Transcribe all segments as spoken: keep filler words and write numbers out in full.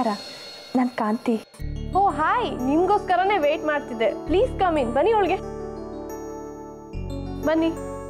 ನಮಸ್ಕಾರ, ನಾನು Kanti. Oh hi, ನಿಮಗೋಸ್ಕರನೇ ವೇಟ್ ಮಾಡ್ತಿದ್ದೆ. Please come in. ಬನ್ನಿ ಒಳಗೆ ಬನ್ನಿ,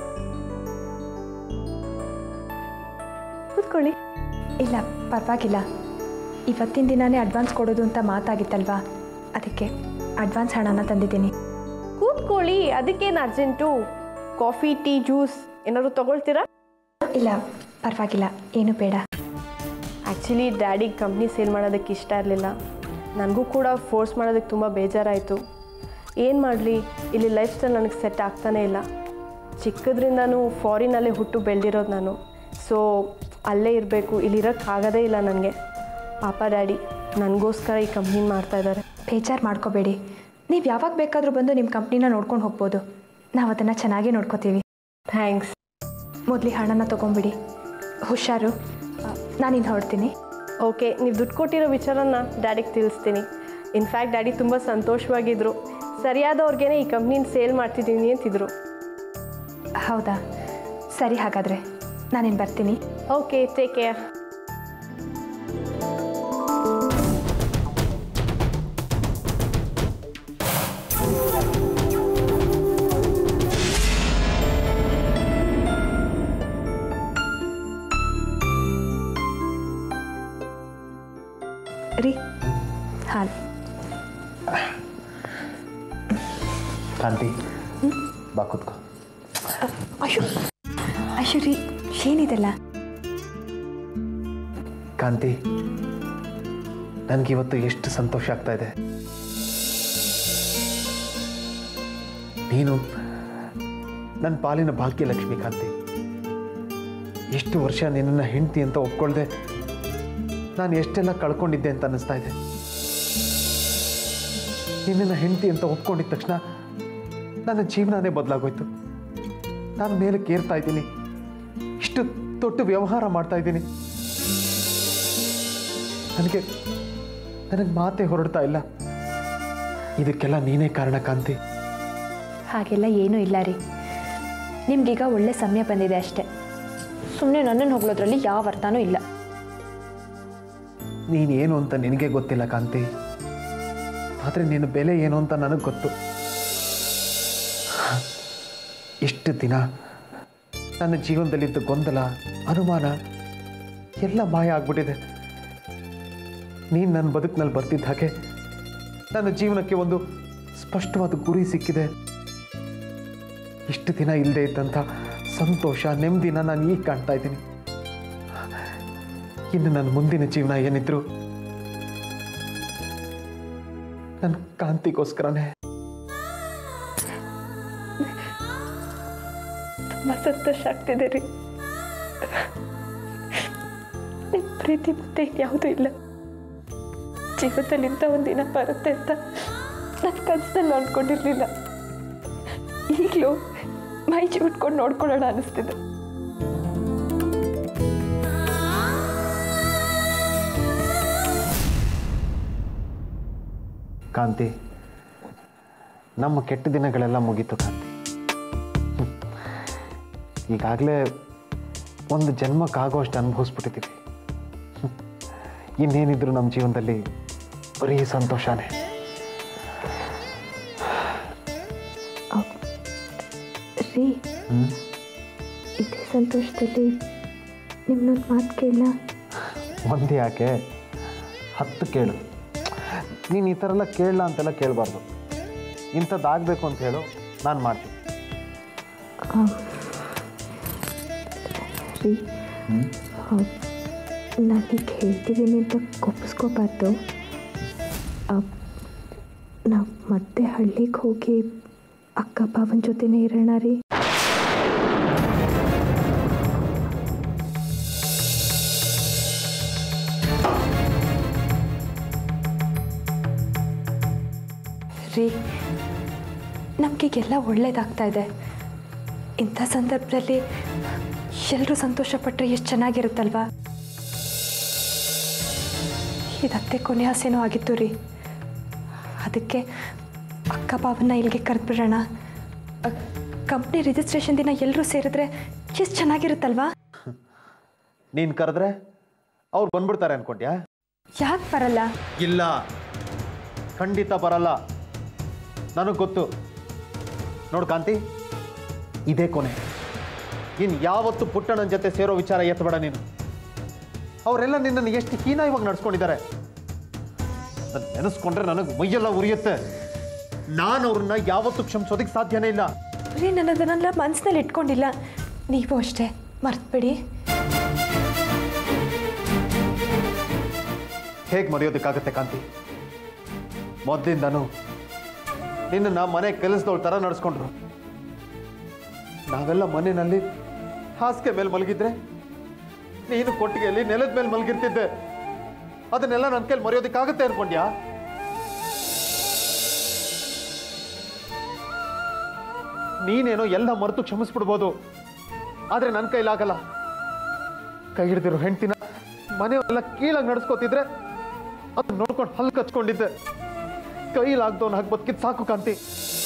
ಕೂತ್ಕೊಳ್ಳಿ. ಇಲ್ಲ ಪರವಾಗಿಲ್ಲ, ಇವತ್ತಿನ ದಿನಾನೇ ಅಡ್ವಾನ್ಸ್ ಕೊಡೋದು ಅಂತ ಮಾತಾಗಿತ್ತಲ್ವಾ, ಅದಕ್ಕೆ ಅಡ್ವಾನ್ಸ್ ಹಣನ ತಂದಿದ್ದೀನಿ. ಕೂತ್ಕೊಳ್ಳಿ, ಅದಕ್ಕೇನು ಅರ್ಜೆಂಟು? ಕಾಫಿ, ಟೀ, ಜ್ಯೂಸ್ ಏನಾದ್ರು ತಗೊಳ್ತೀರಾ? ಇಲ್ಲ ಪರವಾಗಿಲ್ಲ, ಏನು ಬೇಡ. ಆ್ಯಕ್ಚುಲಿ ಡ್ಯಾಡಿಗೆ ಕಂಪ್ನಿ ಸೇಲ್ ಮಾಡೋದಕ್ಕೆ ಇಷ್ಟ ಇರಲಿಲ್ಲ. ನನಗೂ ಕೂಡ ಫೋರ್ಸ್ ಮಾಡೋದಕ್ಕೆ ತುಂಬ ಬೇಜಾರಾಯಿತು. ಏನು ಮಾಡಲಿ, ಇಲ್ಲಿ ಲೈಫ್ ಸ್ಟೈಲ್ ನನಗೆ ಸೆಟ್ ಆಗ್ತಾನೇ ಇಲ್ಲ. ಚಿಕ್ಕದ್ರಿಂದನೂ ಫಾರಿನಲ್ಲೇ ಹುಟ್ಟು ಬೆಳೆದಿರೋದು ನಾನು. ಸೊ ಅಲ್ಲೇ ಇರಬೇಕು, ಇಲ್ಲಿರೋಕ್ಕಾಗೋದೇ ಇಲ್ಲ ನನಗೆ. ಪಾಪ ಡ್ಯಾಡಿ ನನಗೋಸ್ಕರ ಈ ಕಂಪ್ನಿನ ಮಾಡ್ತಾಯಿದ್ದಾರೆ. ಬೇಜಾರು ಮಾಡ್ಕೋಬೇಡಿ, ನೀವು ಯಾವಾಗ ಬೇಕಾದರೂ ಬಂದು ನಿಮ್ಮ ಕಂಪ್ನಿನ ನೋಡ್ಕೊಂಡು ಹೋಗ್ಬೋದು. ನಾವು ಅದನ್ನು ಚೆನ್ನಾಗೇ ನೋಡ್ಕೋತೀವಿ. ಥ್ಯಾಂಕ್ಸ್. ಮೊದಲು ಹಣನ ತೊಗೊಂಬಿಡಿ. ಹುಷಾರು, ನಾನಿಂದು ಹೊರಡ್ತೀನಿ. ಓಕೆ, ನೀವು ದುಡ್ಡು ಕೊಟ್ಟಿರೋ ವಿಚಾರನ ಡ್ಯಾಡಿಗೆ ತಿಳಿಸ್ತೀನಿ. ಇನ್ಫ್ಯಾಕ್ಟ್ ಡ್ಯಾಡಿ ತುಂಬ ಸಂತೋಷವಾಗಿದ್ದರು. ಸರಿಯಾದವ್ರಿಗೇ ಈ ಕಂಪ್ನಿನ ಸೇಲ್ ಮಾಡ್ತಿದ್ದೀನಿ ಅಂತಿದ್ರು. ಹೌದಾ, ಸರಿ, ಹಾಗಾದರೆ ನಾನೇನು ಬರ್ತೀನಿ. Okay, take care. ರೀ, ಹಾಲು. ಕಾಂತಿ, ಬಾ ಕೂತ್ಕೋ. ಅಯ್ಯೋ ಅಯ್ಯೋ ರೀ, ಏನಿದೆಲ್ಲ? ಕಾಂತಿ, ನನಗಿವತ್ತು ಎಷ್ಟು ಸಂತೋಷ ಆಗ್ತಾ ಇದೆ. ನೀನು ನನ್ನ ಪಾಲಿನ ಭಾಗ್ಯಲಕ್ಷ್ಮಿ ಕಾಂತಿ. ಎಷ್ಟು ವರ್ಷ ನಿನ್ನನ್ನು ಹೆಂಡ್ತಿ ಅಂತ ಒಪ್ಕೊಳ್ದೆ ನಾನು ಎಷ್ಟೆಲ್ಲ ಕಳ್ಕೊಂಡಿದ್ದೆ ಅಂತ ಅನ್ನಿಸ್ತಾ ಇದೆ. ನಿನ್ನನ್ನು ಹೆಂಡ್ತಿ ಅಂತ ಒಪ್ಕೊಂಡಿದ್ದ ತಕ್ಷಣ ನನ್ನ ಜೀವನನೇ ಬದಲಾಗೋಯ್ತು. ನಾನು ಮೇಲೆ ಕೇರ್ತಾ ಇದ್ದೀನಿ, ಇಷ್ಟು ದೊಡ್ಡ ವ್ಯವಹಾರ ಮಾಡ್ತಾ ಇದ್ದೀನಿ. ನನಗೆ ನನಗೆ ಮಾತೇ ಹೊರಡ್ತಾ ಇಲ್ಲ. ಇದಕ್ಕೆಲ್ಲ ನೀನೇ ಕಾರಣ ಕಾಂತಿ. ಹಾಗೆಲ್ಲ ಏನೂ ಇಲ್ಲ ರೀ, ನಿಮ್ಗೀಗ ಒಳ್ಳೆ ಸಮಯ ಬಂದಿದೆ ಅಷ್ಟೆ. ಸುಮ್ಮನೆ ನನ್ನನ್ನು ಹೊಗಳೋದ್ರಲ್ಲಿ ಯಾವ ಅರ್ಥನೂ ಇಲ್ಲ. ನೀನೇನು ಅಂತ ನಿನಗೆ ಗೊತ್ತಿಲ್ಲ ಕಾಂತಿ, ಆದರೆ ನಿನ್ನ ಬೆಲೆ ಏನು ಅಂತ ನನಗೆ ಗೊತ್ತು. ಇಷ್ಟು ದಿನ ನನ್ನ ಜೀವನದಲ್ಲಿದ್ದ ಗೊಂದಲ, ಅನುಮಾನ ಎಲ್ಲ ಮಾಯ ಆಗ್ಬಿಟ್ಟಿದೆ. ನೀನು ನನ್ನ ಬದುಕಿನಲ್ಲಿ ಬರ್ತಿದ್ದ ಹಾಗೆ ನನ್ನ ಜೀವನಕ್ಕೆ ಒಂದು ಸ್ಪಷ್ಟವಾದ ಗುರಿ ಸಿಕ್ಕಿದೆ. ಇಷ್ಟು ದಿನ ಇಲ್ಲದೆ ಇದ್ದಂಥ ಸಂತೋಷ, ನೆಮ್ಮದಿನ ನಾನು ಈಗ ಕಾಣ್ತಾ ಇದ್ದೀನಿ. ಇನ್ನು ನನ್ನ ಮುಂದಿನ ಜೀವನ ಏನಿದ್ರು ನನ್ನ ಕಾಂತಿಗೋಸ್ಕರನೇ. ತುಂಬ ಸಂತೋಷ ಆಗ್ತಿದೆ ರೀ. ನಿಮ್ಮ ಪ್ರೀತಿ ಮತ್ತೆ ಯಾವುದೂ ಇಲ್ಲ. ಜೀವನದಲ್ಲಿ ಇಂಥ ಒಂದು ದಿನ ಬರುತ್ತೆ ಅಂತ ನನ್ನ ಕನಸಲ್ಲಿ ಅಂದ್ಕೊಂಡಿರಲಿಲ್ಲ. ಈಗಲೂ ಮೈ ಚಿಟ್ಕೊಂಡು ನೋಡ್ಕೊಳ್ಳೋಣ ಅನ್ನಿಸ್ತಿದೆ. ಕಾಂತಿ, ನಮ್ಮ ಕೆಟ್ಟ ದಿನಗಳೆಲ್ಲ ಮುಗೀತು ಕಾಂತಿ. ಈಗಾಗಲೇ ಒಂದು ಜನ್ಮಕ್ಕಾಗೋಷ್ಟು ಅನುಭವಿಸ್ಬಿಟ್ಟಿದ್ದೀವಿ. ಇನ್ನೇನಿದ್ರು ನಮ್ಮ ಜೀವನದಲ್ಲಿ ಬರೀ ಸಂತೋಷನೇ. ರೀ, ಇದೇ ಸಂತೋಷದಲ್ಲಿ ನಿಮ್ಮನ್ನೊಂದು ಮಾತು ಕೇಳ. ಒಂದು ಯಾಕೆ, ಹತ್ತು ಕೇಳು. ನೀನು ಈ ಥರ ಎಲ್ಲ ಕೇಳಲ್ಲ ಅಂತೆಲ್ಲ ಕೇಳಬಾರ್ದು. ಇಂಥದ್ದಾಗಬೇಕು ಅಂತ ಹೇಳು, ನಾನು ಮಾಡ್ತೀನಿ. ರೀ, ನಾನೀಗ ಹೇಳ್ತಿದ್ದೀನಿ ಅಂತ ಕೋಪಿಸ್ಕೋಬಾರ್ದು. ನಾವು ಮತ್ತೆ ಹಳ್ಳಿಗೆ ಹೋಗಿ ಅಕ್ಕ ಬಾವನ ಜೊತೆನೇ ಇರೋಣ ರೀ. ರೀ, ನಮಗೀಗೆಲ್ಲ ಒಳ್ಳೇದಾಗ್ತಾ ಇದೆ. ಇಂಥ ಸಂದರ್ಭದಲ್ಲಿ ಎಲ್ಲರೂ ಸಂತೋಷಪಟ್ಟರೆ ಎಷ್ಟು ಚೆನ್ನಾಗಿರುತ್ತಲ್ವಾ. ಇದತ್ತೆ ಕೊನೆ ಆಸೆನೂ ಆಗಿತ್ತು ರೀ. ಅದಕ್ಕೆ ಅಕ್ಕ ಬಾವನ್ನ ಇಲ್ಲಿಗೆ ಕರೆದ್ಬಿಡೋಣ. ಕಂಪ್ನಿ ರಿಜಿಸ್ಟ್ರೇಷನ್ ದಿನ ಎಲ್ಲರೂ ಸೇರಿದ್ರೆ ಎಷ್ಟು ಚೆನ್ನಾಗಿರುತ್ತಲ್ವಾ. ನೀನು ಕರೆದ್ರೆ ಅವ್ರು ಬಂದ್ಬಿಡ್ತಾರೆ ಅನ್ಕೊಂಡ್ಯಾ? ಯಾಕೆ ಬರಲ್ಲ? ಇಲ್ಲ, ಖಂಡಿತ ಬರಲ್ಲ. ನನಗೆ ಗೊತ್ತು. ನೋಡು ಕಾಂತಿ, ಇದೇ ಕೊನೆ. ಇನ್ನು ಯಾವತ್ತು ಪುಟ್ಟಣ್ಣನ ಜೊತೆ ಸೇರೋ ವಿಚಾರ ಎತ್ತಬೇಡ ನೀನು. ಅವರೆಲ್ಲ ನಿನ್ನನ್ನು ಎಷ್ಟು ಹೀನಾಯವಾಗಿ ನಡ್ಸ್ಕೊಂಡಿದ್ದಾರೆ. ನಾನು ನೆನೆಸ್ಕೊಂಡ್ರೆ ನನಗೆ ಮೈಯೆಲ್ಲ ಉರಿಯುತ್ತೆ. ನಾನು ಅವ್ರನ್ನ ಯಾವತ್ತೂ ಕ್ಷಮಿಸೋದಕ್ಕೆ ಸಾಧ್ಯನೇ ಇಲ್ಲ. ರೀ, ನಾನು ಅದನ್ನೆಲ್ಲ ಮನಸ್ಸಿನಲ್ಲಿ ಇಟ್ಕೊಂಡಿಲ್ಲ. ನೀವು ಅಷ್ಟೇ, ಮರ್ತ್ಬಿಡಿ. ಹೇಗೆ ಮರೆಯೋದಕ್ಕಾಗತ್ತೆ ಕಾಂತಿ? ಮೊದಲಿಂದನೂ ನಿನ್ನ ಮನೆ ಕೆಲಸದವಳ ಥರ ನಡೆಸ್ಕೊಂಡ್ರು. ನಾವೆಲ್ಲ ಮನೆಯಲ್ಲಿ ಹಾಸಿಗೆ ಮೇಲೆ ಮಲಗಿದ್ರೆ ನೀನು ಕೊಟ್ಟಿಗೆಯಲ್ಲಿ ನೆಲದ ಮೇಲೆ ಮಲಗಿರ್ತಿದ್ದೆ. ಅದನ್ನೆಲ್ಲ ನನ್ನ ಕೈಲಿ ಮರೆಯೋದಕ್ಕಾಗತ್ತೆ ಅನ್ಕೊಂಡ್ಯಾ? ನೀನೇನೋ ಎಲ್ಲ ಮರೆತು ಕ್ಷಮಿಸ್ಬಿಡ್ಬೋದು, ಆದರೆ ನನ್ನ ಕೈಲಾಗಲ್ಲ. ಕೈ ಹಿಡಿದಿರೋ ಹೆಂಡ್ತಿನ ಮನೆಯೆಲ್ಲ ಕೀಳಾಗಿ ನಡೆಸ್ಕೋತಿದ್ರೆ ಅದನ್ನ ನೋಡ್ಕೊಂಡು ಹಲ್ಲು ಕಚ್ಕೊಂಡಿದ್ದೆ. ಕೈಲಾಗ್ದವನ್ನ ಹಾಕಿ ಬದುಕಿದ್ ಸಾಕು ಕಾಂತಿ.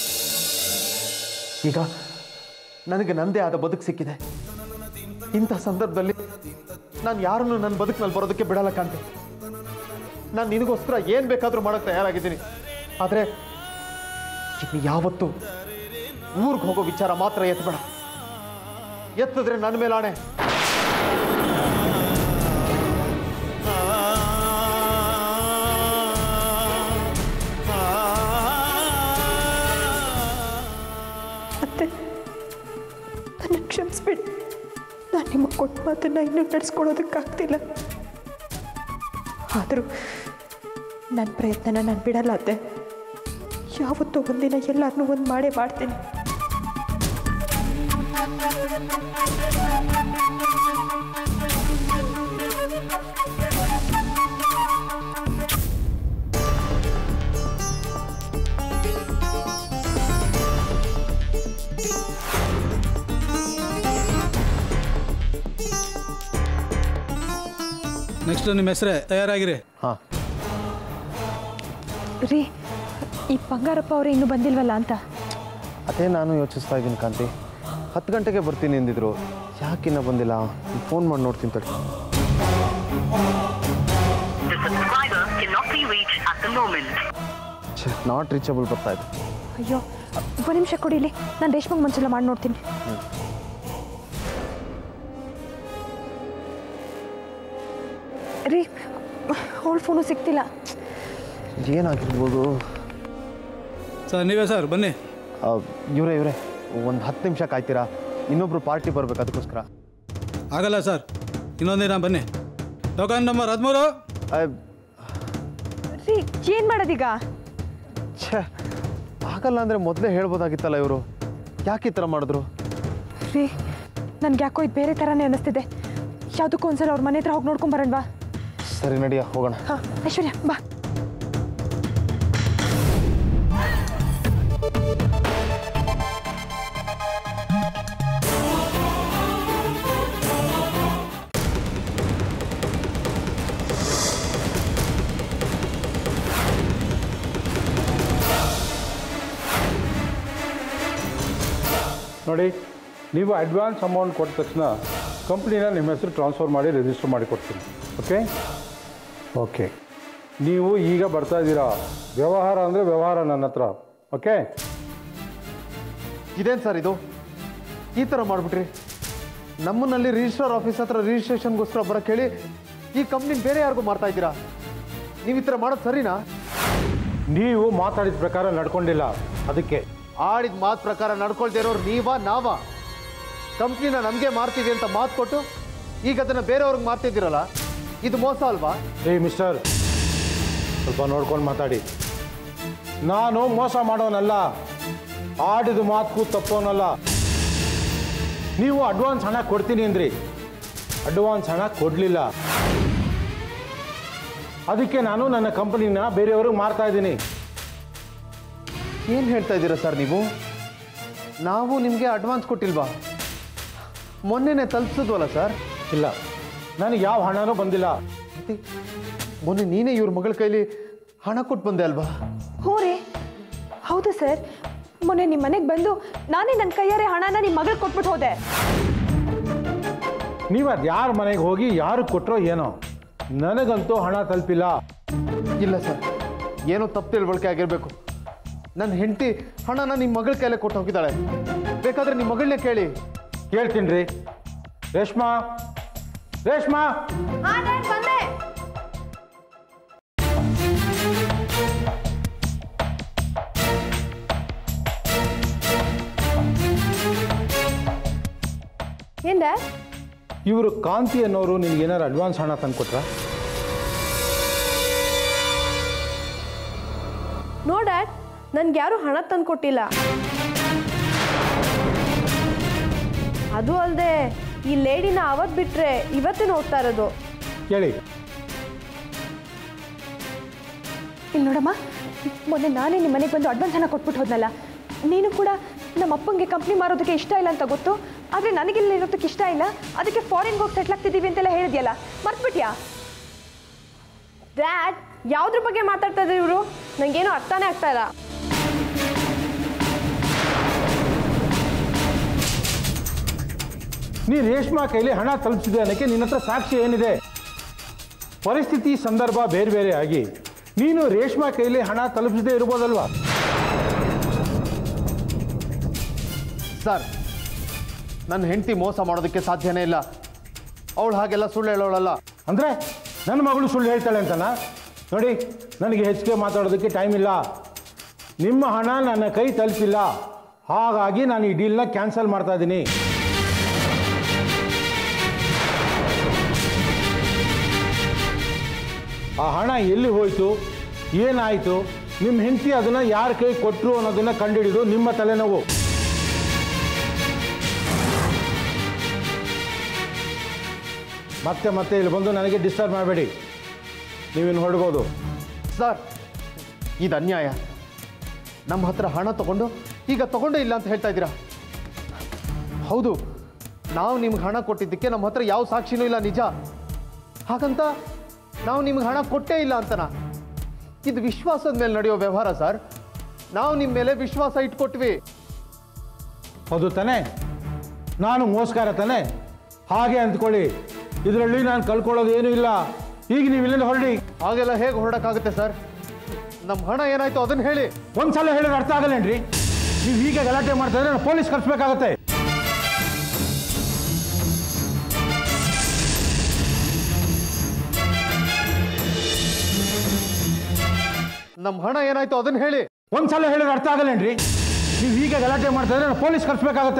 ಈಗ ನನಗೆ ನಂದೇ ಆದ ಬದುಕು ಸಿಕ್ಕಿದೆ. ಇಂಥ ಸಂದರ್ಭದಲ್ಲಿ ನಾನು ಯಾರನ್ನು ನನ್ನ ಬದುಕಿನಲ್ಲಿ ಬರೋದಕ್ಕೆ ಬಿಡಲ್ಲ ಕಾಂತಿ. ನಾನು ನಿನಗೋಸ್ಕರ ಏನು ಬೇಕಾದರೂ ಮಾಡೋಕ್ಕೆ ತಯಾರಾಗಿದ್ದೀನಿ. ಆದರೆ ಇನ್ನು ಯಾವತ್ತೂ ಊರಿಗೆ ಹೋಗೋ ವಿಚಾರ ಮಾತ್ರ ಎತ್ತಬೇಡ. ಎತ್ತಿದ್ರೆ ನನ್ನ ಮೇಲೆ ಆಣೆ. ನನ್ನ ಕ್ಷಮಿಸ್ಬಿಡಿ. ನಾನು ನಿಮಗೆ ಕೊಟ್ಟ ಮಾತನ್ನು ಇನ್ನೂ ನಡೆಸ್ಕೊಳ್ಳೋದಕ್ಕಾಗ್ತಿಲ್ಲ. ಆದರೂ ನನ್ನ ಪ್ರಯತ್ನನ ನಾನು ಬಿಡಲ್ಲ ಅತ್ತೆ. ಯಾವತ್ತೂ ಒಂದಿನ ಎಲ್ಲರನ್ನೂ ಒಂದು ಮಾಡೇ ಮಾಡ್ತೀನಿ. ನೆಕ್ಸ್ಟ್ ನಿಮ್ಮ ಹೆಸರೇ, ತಯಾರಾಗಿರಿ. ಹಾಂ ರೀ, ಈ ಬಂಗಾರಪ್ಪ ಅವರೇ ಇನ್ನೂ ಬಂದಿಲ್ವಲ್ಲ ಅಂತ ಅದೇ ನಾನು ಯೋಚಿಸ್ತಾ ಇದ್ದೀನಿ ಕಾಂತಿ. ಹತ್ತು ಗಂಟೆಗೆ ಬರ್ತೀನಿ ಎಂದಿದ್ರು, ಯಾಕಿನ್ನ ಬಂದಿಲ್ಲ? ಫೋನ್ ಮಾಡಿ ನೋಡ್ತೀನಿ ತಡಿ. ನಾಟ್ ರೀಚಬಲ್ ಬರ್ತಾ ಇದೆ. ಅಯ್ಯೋ, ಒಂದು ನಿಮಿಷ ಕೊಡಿಲಿ, ನಾನು ರೇಷ್ಮೆಗೆ ಮುಂಚೆಲ್ಲ ಮಾಡಿ ನೋಡ್ತೀನಿ. ರೀ, ಅವಳ ಫೋನು ಸಿಗ್ತಿಲ್ಲ. ಏನಾಗಿರ್ಬೋದು ಸರ್? ನೀವೇ ಸರ್, ಬನ್ನಿ. ಇವರೇ ಇವರೇ ಒಂದು ಹತ್ತು ನಿಮಿಷ ಕಾಯ್ತೀರಾ? ಇನ್ನೊಬ್ರು ಪಾರ್ಟಿ ಬರ್ಬೇಕು, ಅದಕ್ಕೋಸ್ಕರ. ಆಗಲ್ಲ ಸರ್, ಇನ್ನೊಂದಿನ ಬನ್ನಿ. ಟೋಕನ್ ನಂಬರ್ ಹದಿಮೂರು. ರೀ, ಏನು ಮಾಡೋದೀಗ? ಛೇ, ಆಗಲ್ಲ ಅಂದರೆ ಮೊದಲೇ ಹೇಳ್ಬೋದಾಗಿತ್ತಲ್ಲ. ಇವರು ಯಾಕೆ ಈ ಥರ ಮಾಡಿದ್ರು? ರೀ, ನನ್ಗೆ ಯಾಕೋ ಇದು ಬೇರೆ ಥರನೇ ಅನ್ನಿಸ್ತಿದೆ. ಯಾವುದಕ್ಕೂ ಒಂದ್ಸಲ ಅವ್ರ ಮನೆ ಹತ್ರ ಹೋಗಿ ನೋಡ್ಕೊಂಬರೋಣವಾ? ಸರಿ, ನಡಿಯ ಹೋಗೋಣ. ಹಾಂ, ಐಶ್ವರ್ಯ ಬಾ. ನೋಡಿ, ನೀವು ಅಡ್ವಾನ್ಸ್ ಅಮೌಂಟ್ ಕೊಟ್ಟ ತಕ್ಷಣ ಕಂಪ್ನಿನ ನಿಮ್ಮ ಹೆಸರು ಟ್ರಾನ್ಸ್ಫರ್ ಮಾಡಿ ರಿಜಿಸ್ಟರ್ ಮಾಡಿ ಕೊಡ್ತೀನಿ. ಓಕೆ ಓಕೆ ನೀವು ಈಗ ಬರ್ತಾ ಇದ್ದೀರಾ. ವ್ಯವಹಾರ ಅಂದರೆ ವ್ಯವಹಾರ ನನ್ನ ಹತ್ರ. ಓಕೆ, ಇದೇನು ಸರ್ ಇದು? ಈ ಥರ ಮಾಡಿಬಿಟ್ರಿ. ನಮ್ಮನ್ನಲ್ಲಿ ರಿಜಿಸ್ಟ್ರಾರ್ ಆಫೀಸ್ ಹತ್ರ ರಿಜಿಸ್ಟ್ರೇಷನ್ಗೋಸ್ಕರ ಬರೋಕ್ಕೆ ಹೇಳಿ ಈ ಕಂಪ್ನಿ ಬೇರೆ ಯಾರಿಗೂ ಮಾಡ್ತಾ ಇದ್ದೀರಾ? ನೀವು ಈ ಥರ ಮಾಡೋದು ಸರಿನಾ? ನೀವು ಮಾತಾಡಿದ ಪ್ರಕಾರ ನಡ್ಕೊಂಡಿಲ್ಲ. ಅದಕ್ಕೆ ಆಡಿದ ಮಾತು ಪ್ರಕಾರ ನಡ್ಕೊಳ್ದೇ ಇರೋರು ನೀವಾ ನಾವಾ? ಕಂಪ್ನಿನ ನಮಗೆ ಮಾರ್ತೀವಿ ಅಂತ ಮಾತು ಕೊಟ್ಟು ಈಗ ಅದನ್ನು ಬೇರೆಯವ್ರಿಗೆ ಮಾರ್ತಿದ್ದೀರಲ್ಲ, ಇದು ಮೋಸ ಅಲ್ವಾ? ಏ ಮಿಸ್ಟರ್, ಸ್ವಲ್ಪ ನೋಡ್ಕೊಂಡು ಮಾತಾಡಿ. ನಾನು ಮೋಸ ಮಾಡೋನಲ್ಲ, ಆಡಿದ ಮಾತು ತಪ್ಪೋನಲ್ಲ. ನೀವು ಅಡ್ವಾನ್ಸ್ ಹಣ ಕೊಡ್ತೀನಿ ಅಂದ್ರಿ, ಅಡ್ವಾನ್ಸ್ ಹಣ ಕೊಡಲಿಲ್ಲ. ಅದಕ್ಕೆ ನಾನು ನನ್ನ ಕಂಪನಿನ ಬೇರೆಯವ್ರಿಗೆ ಮಾರ್ತಾ ಇದ್ದೀನಿ. ಏನು ಹೇಳ್ತಾ ಇದ್ದೀರಾ ಸರ್ ನೀವು? ನಾವು ನಿಮಗೆ ಅಡ್ವಾನ್ಸ್ ಕೊಟ್ಟಿಲ್ವಾ? ಮೊನ್ನೆನೇ ತಲುಪಿಸಿದ್ವಲ್ಲ ಸರ್. ಇಲ್ಲ, ನನಗೆ ಯಾವ ಹಣನೂ ಬಂದಿಲ್ಲ. ಮೊನ್ನೆ ನೀನೇ ಇವ್ರ ಮಗಳ ಕೈಲಿ ಹಣ ಕೊಟ್ಟು ಬಂದೆ ಅಲ್ವಾ? ಹ್ಞೂ ರೀ, ಹೌದು ಸರ್. ಮೊನ್ನೆ ನಿಮ್ಮ ಮನೆಗೆ ಬಂದು ನಾನೇ ನನ್ನ ಕೈಯಾರೆ ಹಣನ ನಿಮ್ಮ ಮಗಳಿಗೆ ಕೊಟ್ಬಿಟ್ಟು ಹೋದೆ. ನೀವು ಅದು ಯಾರ ಮನೆಗೆ ಹೋಗಿ ಯಾರು ಕೊಟ್ಟರೋ ಏನೋ, ನನಗಂತೂ ಹಣ ತಲುಪಿಲ್ಲ. ಇಲ್ಲ ಸರ್, ಏನೋ ತಪ್ಪು ತಿಳುವಳಿಕೆ ಆಗಿರಬೇಕು. ನನ್ನ ಹೆಂಡತಿ ಹಣನ ನಿಮ್ಮ ಮಗಳ ಕೈಲೇ ಕೊಟ್ಟು ಹೋಗಿದ್ದಾಳೆ. ಬೇಕಾದ್ರೆ ನಿಮ್ಮ ಮಗಳನ್ನೇ ಕೇಳಿ. ಕೇಳ್ತೀನಿ ರೀ. ರೇಷ್ಮಾ, ರೇಷ್ಮಾ, ಬಂದೆ. ಏನ್ ಡ್ಯಾಡ್? ಇವರು ಕಾಂತಿ ಅನ್ನೋರು ನಿನ್ಗೆ ಏನಾರು ಅಡ್ವಾನ್ಸ್ ಹಣ ತಂದು ಕೊಟ್ರಾ? ನೋ ಡ್ಯಾಡ್, ನನ್ಗೆ ಯಾರು ಹಣ ತಂದು ಕೊಟ್ಟಿಲ್ಲ. ಅದು ಅಲ್ಲದೆ ಈ ಲೇಡಿನ ಅವತ್ತು ಬಿಟ್ರೆ ಇವತ್ತೇ ನೋಡ್ತಾ ಇರೋದು. ಕೇಳಿ. ಇಲ್ಲಿ ನೋಡಮ್ಮ, ಮೊನ್ನೆ ನಾನೇ ನಿಮ್ಮ ಮನೆಗೆ ಬಂದು ಅಡ್ವಾನ್ಸ್ ಹಣ ಕೊಟ್ಬಿಟ್ಟು ಹೋದ್ನಲ್ಲ. ನೀನು ಕೂಡ ನಮ್ಮ ಅಪ್ಪಂಗೆ ಕಂಪ್ನಿ ಮಾರೋದಕ್ಕೆ ಇಷ್ಟ ಇಲ್ಲ ಅಂತ ಗೊತ್ತು, ಆದರೆ ನನಗಿಲ್ಲಿ ಇರೋದಕ್ಕೆ ಇಷ್ಟ ಇಲ್ಲ, ಅದಕ್ಕೆ ಫಾರಿನ್ಗೆ ಹೋಗಿ ಸೆಟ್ಲ್ ಆಗ್ತಿದ್ದೀವಿ ಅಂತೆಲ್ಲ ಹೇಳಿದ್ಯಲ್ಲ, ಮರ್ತ್ಬಿಟ್ಯಾ? ಡ್ಯಾಡ್, ಯಾವುದ್ರ ಬಗ್ಗೆ ಮಾತಾಡ್ತಾ ಇದ್ರು ಇವರು? ನನಗೇನು ಅರ್ಥನೇ ಆಗ್ತಾ ಇಲ್ಲ. ನೀ ರೇಷ್ಮಾ ಕೈಲಿ ಹಣ ತಲುಪಿಸಿದೆ ಅನ್ನೋಕ್ಕೆ ನಿನ್ನ ಹತ್ರ ಸಾಕ್ಷಿ ಏನಿದೆ? ಪರಿಸ್ಥಿತಿ ಸಂದರ್ಭ ಬೇರೆ ಬೇರೆ ಆಗಿ ನೀನು ರೇಷ್ಮಾ ಕೈಲಿ ಹಣ ತಲುಪಿಸದೇ ಇರ್ಬೋದಲ್ವಾ? ಸರ್, ನನ್ನ ಹೆಂಡತಿ ಮೋಸ ಮಾಡೋದಕ್ಕೆ ಸಾಧ್ಯನೇ ಇಲ್ಲ. ಅವಳು ಹಾಗೆಲ್ಲ ಸುಳ್ಳು ಹೇಳೋಳಲ್ಲ. ಅಂದರೆ ನನ್ನ ಮಗಳು ಸುಳ್ಳು ಹೇಳ್ತಾಳೆ ಅಂತನಾ? ನೋಡಿ, ನನಗೆ ಹೆಚ್ಚಿಗೆ ಮಾತಾಡೋದಕ್ಕೆ ಟೈಮ್ ಇಲ್ಲ. ನಿಮ್ಮ ಹಣ ನನ್ನ ಕೈ ತಲುಪಿಲ್ಲ, ಹಾಗಾಗಿ ನಾನು ಈ ಡೀಲ್ನ ಕ್ಯಾನ್ಸಲ್ ಮಾಡ್ತಾ ಇದ್ದೀನಿ. ಆ ಹಣ ಎಲ್ಲಿ ಹೋಯಿತು, ಏನಾಯಿತು, ನಿಮ್ಮ ಹೆಂಡತಿ ಅದನ್ನು ಯಾರ ಕೈ ಕೊಟ್ಟರು ಅನ್ನೋದನ್ನು ಕಂಡುಹಿಡಿದು ನಿಮ್ಮ ತಲೆನೋವು. ಮತ್ತೆ ಮತ್ತೆ ಇಲ್ಲಿ ಬಂದು ನನಗೆ ಡಿಸ್ಟರ್ಬ್ ಮಾಡಬೇಡಿ. ನೀವಿನ್ನು ಹೊರಡ್ಬೋದು. ಸರ್, ಇದು ಅನ್ಯಾಯ. ನಮ್ಮ ಹತ್ರ ಹಣ ತಗೊಂಡು ಈಗ ತಗೊಂಡೇ ಇಲ್ಲ ಅಂತ ಹೇಳ್ತಾ ಇದ್ದೀರಾ? ಹೌದು, ನಾವು ನಿಮ್ಗೆ ಹಣ ಕೊಟ್ಟಿದ್ದಕ್ಕೆ ನಮ್ಮ ಹತ್ರ ಯಾವ ಸಾಕ್ಷಿನೂ ಇಲ್ಲ, ನಿಜ. ಹಾಗಂತ ನಾವು ನಿಮ್ಗೆ ಹಣ ಕೊಟ್ಟೇ ಇಲ್ಲ ಅಂತನಾ? ಇದು ವಿಶ್ವಾಸದ ಮೇಲೆ ನಡೆಯೋ ವ್ಯವಹಾರ ಸರ್. ನಾವು ನಿಮ್ಮ ಮೇಲೆ ವಿಶ್ವಾಸ ಇಟ್ಕೊಟ್ವಿ. ಹೌದು ತಾನೇ? ನಾನು ಮೋಸ್ಕಾರ ತಾನೇ? ಹಾಗೆ ಅಂದ್ಕೊಳ್ಳಿ. ಇದರಲ್ಲಿ ನಾನು ಕಳ್ಕೊಳ್ಳೋದು ಏನೂ ಇಲ್ಲ. ಈಗ ನೀವು ಇಲ್ಲಿಂದ ಹೊರಡಿ. ಹಾಗೆಲ್ಲ ಹೇಗೆ ಹೊರಡಕ್ಕಾಗುತ್ತೆ ಸರ್? ನಮ್ಮ ಹಣ ಏನಾಯ್ತು ಅದನ್ನು ಹೇಳಿ. ಒಂದ್ಸಲ ಹೇಳಿದ್ರೆ ಅರ್ಥ ಆಗಲ್ಲೇನ್ರಿ? ನೀವು ಹೀಗೆ ಗಲಾಟೆ ಮಾಡ್ತಾ ಇದ್ರೆ ನಾನು ಪೊಲೀಸ್ ಕಳಿಸ್ಬೇಕಾಗತ್ತೆ. ನಮ್ಮ ಹಣ ಏನಾಯ್ತು ಅದನ್ನು ಹೇಳಿ. ಒಂದ್ಸಲ ಹೇಳಿದ್ರೆ ಅರ್ಥ ಆಗಲ್ಲೇನ್ರಿ? ನೀವು ಹೀಗೆ ಗಲಾಟೆ ಮಾಡ್ತಾ ಇದ್ರೆ ನಾನು ಪೊಲೀಸ್ ಕಳಿಸ್ಬೇಕಾಗತ್ತೆ.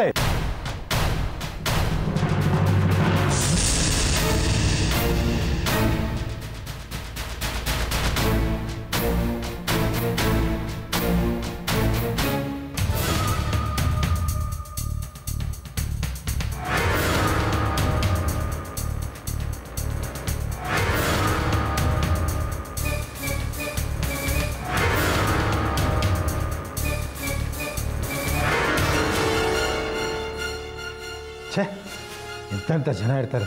ಛೇ, ಎಂತೆಂಥ ಜನ ಇರ್ತಾರೆ.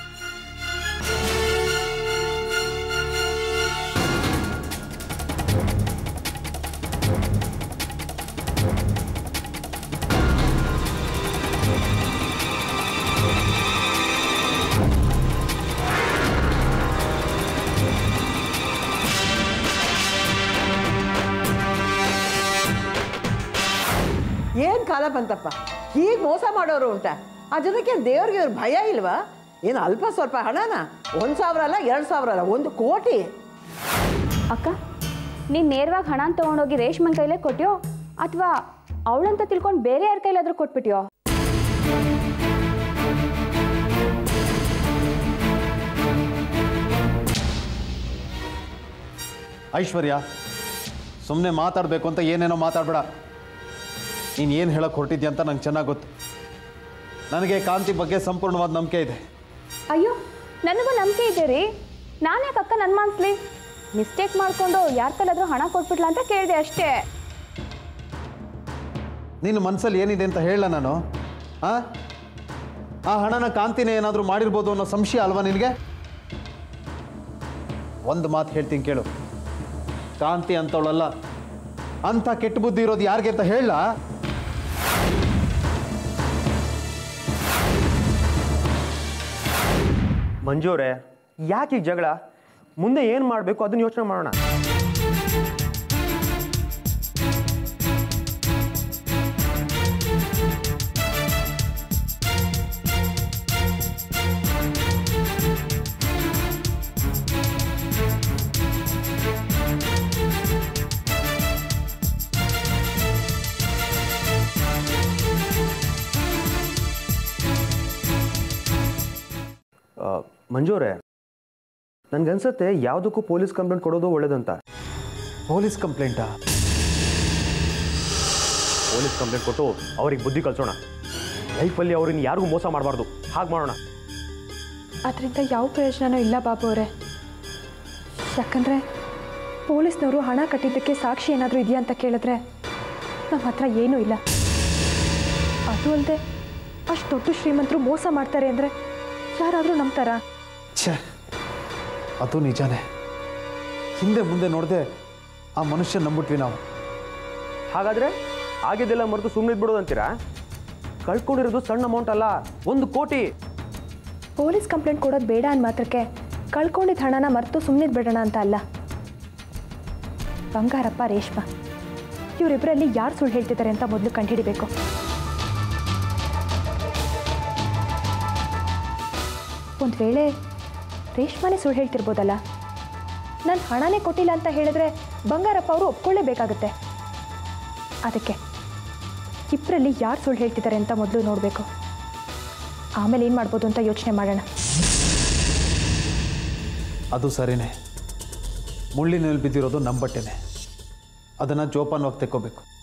ಏನು ಕಾಲ ಬಂತಪ್ಪ, ಹೀಗೆ ಮೋಸ ಮಾಡೋರು ಉಂಟ? ಆ ಜನಕ್ಕೆ ದೇವ್ರಿಗೆ ಇವ್ರ ಭಯ ಇಲ್ವಾ? ಏನು ಅಲ್ಪ ಸ್ವಲ್ಪ ಹಣನ? ಒಂದು ಸಾವಿರ ಅಲ್ಲ, ಎರಡು ಸಾವಿರ ಅಲ್ಲ, ಒಂದು ಕೋಟಿ. ಅಕ್ಕ, ನೀನು ನೇರವಾಗಿ ಹಣ ತೊಗೊಂಡೋಗಿ ರೇಷ್ಮನ್ ಕೈಲೇ ಕೊಟ್ಯೋ ಅಥವಾ ಅವಳಂತ ತಿಳ್ಕೊಂಡು ಬೇರೆ ಯಾರ ಕೈಲಾದ್ರೂ ಕೊಟ್ಬಿಟ್ಯೋ? ಐಶ್ವರ್ಯ, ಸುಮ್ಮನೆ ಮಾತಾಡಬೇಕು ಅಂತ ಏನೇನೋ ಮಾತಾಡಬೇಡ. ನೀನು ಏನು ಹೇಳಕ್ಕೆ ಹೊರಟಿದ್ಯಾ ಅಂತ ನಂಗೆ ಚೆನ್ನಾಗಿ ಗೊತ್ತು. ನನಗೆ ಕಾಂತಿ ಬಗ್ಗೆ ಸಂಪೂರ್ಣವಾದ ನಂಬಿಕೆ ಇದೆ. ಅಯ್ಯೋ, ನನಗೂ ನಂಬಿಕೆ ಇದೆ ರೀ. ನಾನು ಯಾಕೆ ಅಕ್ಕ ನನ್ನ ಮನ್ಸ್ಲಿ ಮಿಸ್ಟೇಕ್ ಮಾಡಿಕೊಂಡು ಯಾರ ಕೈಲಾದ್ರೂ ಹಣ ಕೊಟ್ಬಿಟ್ಲ ಅಂತ ಕೇಳಿದೆ ಅಷ್ಟೇ. ನಿನ್ನ ಮನಸ್ಸಲ್ಲಿ ಏನಿದೆ ಅಂತ ಹೇಳ ನಾನು. ಆ ಆ ಹಣನ ಕಾಂತಿನೇ ಏನಾದರೂ ಮಾಡಿರ್ಬೋದು ಅನ್ನೋ ಸಂಶಯ ಅಲ್ವಾ ನಿನಗೆ? ಒಂದು ಮಾತು ಹೇಳ್ತೀನಿ ಕೇಳು, ಕಾಂತಿ ಅಂತವಳಲ್ಲ. ಅಂಥ ಕೆಟ್ಟ ಬುದ್ಧಿ ಇರೋದು ಯಾರಿಗೆ ಅಂತ ಹೇಳ? ಮಂಜೂರೇ, ಯಾಕೆ ಜಗಳ? ಮುಂದೆ ಏನು ಮಾಡಬೇಕು ಅದನ್ನ ಯೋಚನೆ ಮಾಡೋಣ. ಮಂಜೂರೇ, ನನಗನ್ಸುತ್ತೆ ಯಾವುದಕ್ಕೂ ಪೊಲೀಸ್ ಕಂಪ್ಲೇಂಟ್ ಕೊಡೋದು ಒಳ್ಳೇದಂತ. ಪೊಲೀಸ್ ಕಂಪ್ಲೇಂಟಾ? ಪೊಲೀಸ್ ಕಂಪ್ಲೇಂಟ್ ಕೊಟ್ಟು ಅವ್ರಿಗೆ ಬುದ್ಧಿ ಕಲಿಸೋಣ. ಲೈಫಲ್ಲಿ ಅವ್ರನ್ನ ಯಾರಿಗೂ ಮೋಸ ಮಾಡಬಾರ್ದು. ಹಾಗೆ ಮಾಡೋಣ. ಅದರಿಂದ ಯಾವ ಪ್ರಯೋಜನವೂ ಇಲ್ಲ ಬಾಬು ಅವರೇ. ಯಾಕಂದರೆ ಪೊಲೀಸ್ನವರು ಹಣ ಕಟ್ಟಿದ್ದಕ್ಕೆ ಸಾಕ್ಷಿ ಏನಾದರೂ ಇದೆಯಾ ಅಂತ ಕೇಳಿದ್ರೆ ನಮ್ಮ ಹತ್ರ ಏನೂ ಇಲ್ಲ. ಅದು ಅಲ್ಲದೆ ಅಷ್ಟು ದೊಡ್ಡ ಶ್ರೀಮಂತರು ಮೋಸ ಮಾಡ್ತಾರೆ ಅಂದರೆ ಯಾರಾದರೂ ನಂಬ್ತಾರ? ಛೇ, ಅದು ನಿಜಾನೇ. ಹಿಂದೆ ಮುಂದೆ ನೋಡದೆ ಆ ಮನುಷ್ಯ ನಂಬಿಟ್ವಿ ನಾವು. ಹಾಗಾದರೆ ಆಗಿದ್ದೆಲ್ಲ ಮರೆತು ಸುಮ್ಮನೆ ಬಿಡೋದಂತೀರಾ? ಕಳ್ಕೊಂಡಿರೋದು ಸಣ್ಣ ಅಮೌಂಟ್ ಅಲ್ಲ, ಒಂದು ಕೋಟಿ. ಪೊಲೀಸ್ ಕಂಪ್ಲೇಂಟ್ ಕೊಡೋದು ಬೇಡ ಅಂದ ಮಾತ್ರಕ್ಕೆ ಕಳ್ಕೊಂಡಿದ್ದ ಹಣನ ಮರೆತು ಸುಮ್ಮನೆ ಬಿಡೋಣ ಅಂತ ಅಲ್ಲ. ಬಂಗಾರಪ್ಪ, ರೇಷ್ಮಾ ಇವರಿಬ್ಬರಲ್ಲಿ ಯಾರು ಸುಳ್ಳು ಹೇಳ್ತಿದ್ದಾರೆ ಅಂತ ಮೊದಲು ಕಂಡುಹಿಡಿಬೇಕು. ಒಂದು ವೇಳೆ ರೇಷ್ಮಾನೇ ಸುಳ್ಳು ಹೇಳ್ತಿರ್ಬೋದಲ್ಲ. ನಾನು ಹಣನೇ ಕೊಟ್ಟಿಲ್ಲ ಅಂತ ಹೇಳಿದ್ರೆ ಬಂಗಾರಪ್ಪ ಅವರು ಒಪ್ಕೊಳ್ಳೇಬೇಕಾಗತ್ತೆ. ಅದಕ್ಕೆ ಇಬ್ಬರಲ್ಲಿ ಯಾರು ಸುಳ್ಳು ಹೇಳ್ತಿದ್ದಾರೆ ಅಂತ ಮೊದಲು ನೋಡಬೇಕು. ಆಮೇಲೆ ಏನು ಮಾಡ್ಬೋದು ಅಂತ ಯೋಚನೆ ಮಾಡೋಣ. ಅದು ಸರಿನೇ. ಮುಳ್ಳಿನಲ್ಲಿ ಬಿದ್ದಿರೋದು ನಮ್ಮ ಬಟ್ಟೆನೆ. ಅದನ್ನು ಜೋಪಾನವಾಗಿ ತೆಕ್ಕೋಬೇಕು.